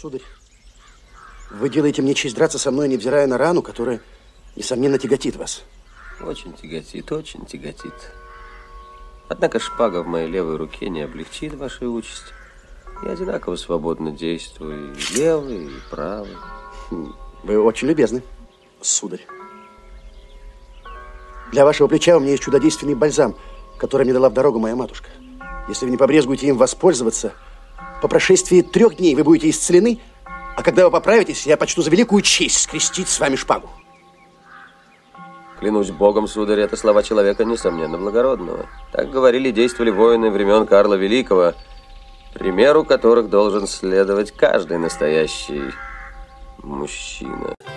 Сударь, вы делаете мне честь драться со мной, невзирая на рану, которая, несомненно, тяготит вас. Очень тяготит, очень тяготит. Однако шпага в моей левой руке не облегчит вашей участи. Я одинаково свободно действую, и левый, и правый. Вы очень любезны, сударь. Для вашего плеча у меня есть чудодейственный бальзам, который мне дала в дорогу моя матушка. Если вы не побрезгуете им воспользоваться, по прошествии 3 дней вы будете исцелены, а когда вы поправитесь, я почту за великую честь скрестить с вами шпагу. Клянусь Богом, сударь, это слова человека, несомненно, благородного. Так говорили и действовали воины времен Карла Великого, примеру которых должен следовать каждый настоящий мужчина.